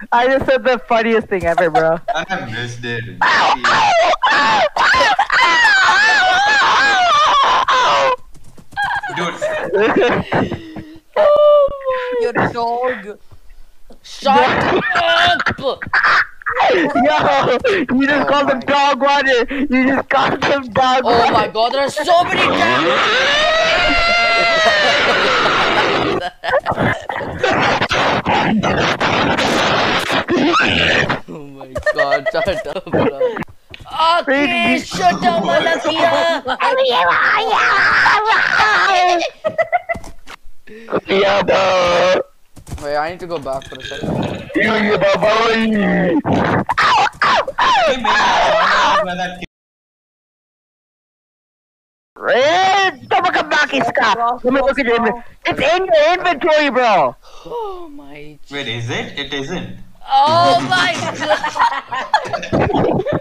I just said the funniest thing ever, bro. I missed it. Dude. Your dog. Shut up! Yo, you just called him dog water. You just called him dog water. Oh my god, there are so many damn. Oh my god, shut up, bro. Okay, shut up, Malakia. Yeah, bro. Wait, I need to go back for a second. Yeah, boy. Red, tama ka bakis ka. Let me look at your inventory. It's in your inventory, bro. Oh my. Wait, is it? It isn't. Oh my god.